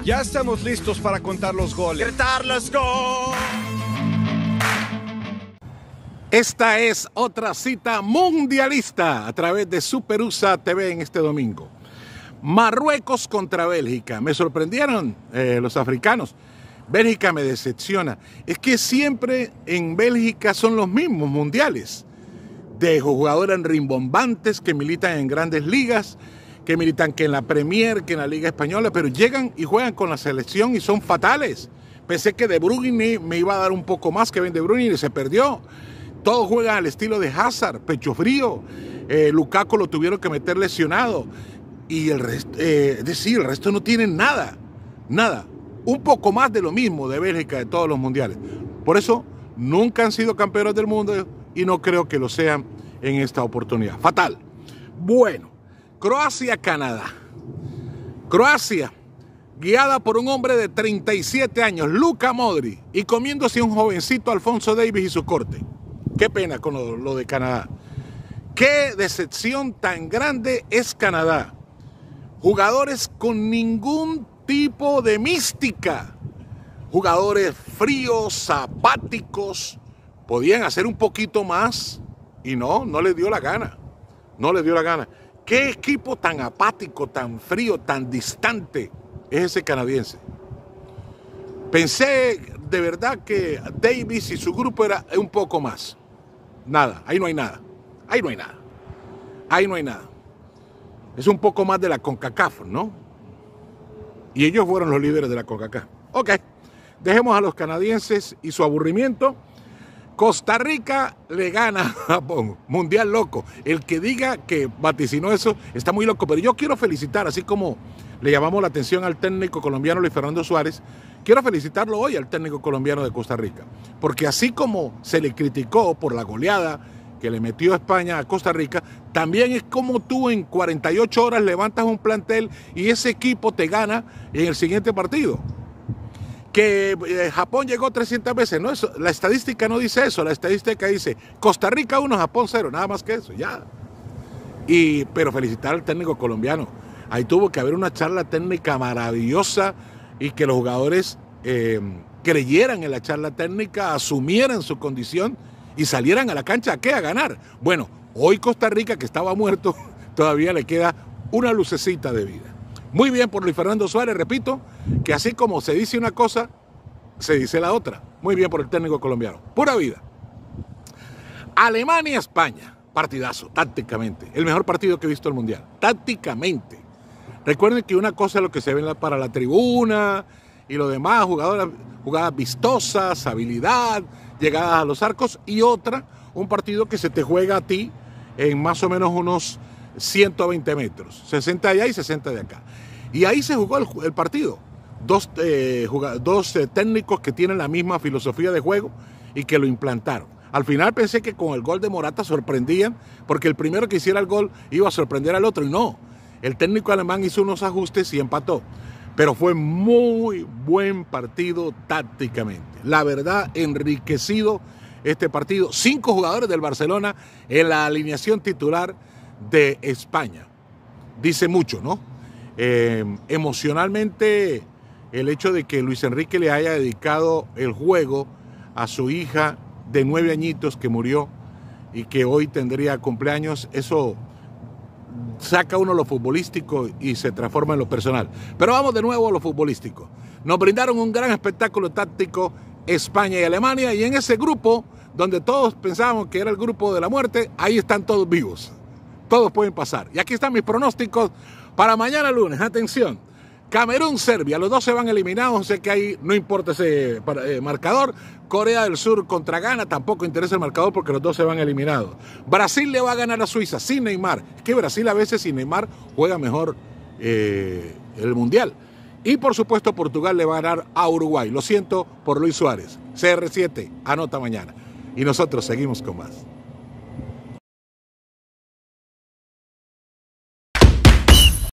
Ya estamos listos para contar los goles. Gritar los goles. Esta es otra cita mundialista a través de Superusa TV en este domingo. Marruecos contra Bélgica. Me sorprendieron los africanos. Bélgica me decepciona. Es que siempre en Bélgica son los mismos mundiales. De jugadores rimbombantes que militan en grandes ligas, que militan que en la Premier, que en la Liga Española, pero llegan y juegan con la selección y son fatales. Pensé que De Bruyne me iba a dar un poco más que De Bruyne y se perdió. Todos juegan al estilo de Hazard, pecho frío. Lukaku lo tuvieron que meter lesionado. Y el resto, es decir, el resto no tienen nada. Nada. Un poco más de lo mismo de Bélgica de todos los mundiales. Por eso nunca han sido campeones del mundo y no creo que lo sean en esta oportunidad. Fatal. Bueno, Croacia-Canadá. Croacia, guiada por un hombre de 37 años, Luka Modric, y comiéndose un jovencito Alphonso Davies y su corte. Qué pena con lo de Canadá. Qué decepción tan grande es Canadá. Jugadores con ningún tipo de mística. Jugadores fríos, apáticos. Podían hacer un poquito más y no les dio la gana. No les dio la gana. Qué equipo tan apático, tan frío, tan distante es ese canadiense. Pensé de verdad que Davies y su grupo era un poco más. Nada, ahí no hay nada. Ahí no hay nada. Ahí no hay nada. Es un poco más de la CONCACAF, ¿no? Y ellos fueron los líderes de la CONCACAF. Ok, dejemos a los canadienses y su aburrimiento. Costa Rica le gana a Japón. Mundial loco. El que diga que vaticinó eso está muy loco. Pero yo quiero felicitar, así como le llamamos la atención al técnico colombiano Luis Fernando Suárez, quiero felicitarlo hoy al técnico colombiano de Costa Rica. Porque así como se le criticó por la goleada que le metió España a Costa Rica, también es como tú en 48 horas levantas un plantel y ese equipo te gana en el siguiente partido. Que Japón llegó 300 veces, no, eso, la estadística no dice eso, la estadística dice Costa Rica 1, Japón 0, nada más que eso, ya. Pero felicitar al técnico colombiano, ahí tuvo que haber una charla técnica maravillosa y que los jugadores creyeran en la charla técnica, asumieran su condición y salieran a la cancha, ¿a qué? A ganar. Bueno, hoy Costa Rica, que estaba muerto, todavía le queda una lucecita de vida. Muy bien por Luis Fernando Suárez, repito, que así como se dice una cosa, se dice la otra. Muy bien por el técnico colombiano. Pura vida. Alemania-España. Partidazo, tácticamente. El mejor partido que he visto en el Mundial. Tácticamente. Recuerden que una cosa es lo que se ve para la tribuna y lo demás, jugadas vistosas, habilidad, llegadas a los arcos, y otra, un partido que se te juega a ti en más o menos unos 120 metros, 60 de allá y 60 de acá. Y ahí se jugó el partido. Dos técnicos que tienen la misma filosofía de juego y que lo implantaron. Al final pensé que con el gol de Morata sorprendían, porque el primero que hiciera el gol iba a sorprender al otro, y no. El técnico alemán hizo unos ajustes y empató. Pero fue muy buen partido tácticamente. La verdad, enriquecido este partido. 5 jugadores del Barcelona en la alineación titular de España. Dice mucho, ¿no? Emocionalmente, el hecho de que Luis Enrique le haya dedicado el juego a su hija de 9 añitos que murió y que hoy tendría cumpleaños, eso saca uno lo futbolístico y se transforma en lo personal. Pero vamos de nuevo a lo futbolístico. Nos brindaron un gran espectáculo táctico España y Alemania, y en ese grupo, donde todos pensábamos que era el grupo de la muerte, ahí están todos vivos. Todos pueden pasar. Y aquí están mis pronósticos para mañana lunes. Atención. Camerún-Serbia. Los dos se van eliminados. Sé que ahí no importa ese marcador. Corea del Sur contra Ghana. Tampoco interesa el marcador porque los dos se van eliminados. Brasil le va a ganar a Suiza sin Neymar. Es que Brasil a veces sin Neymar juega mejor el Mundial. Y por supuesto Portugal le va a ganar a Uruguay. Lo siento por Luis Suárez. CR7. Anota mañana. Y nosotros seguimos con más.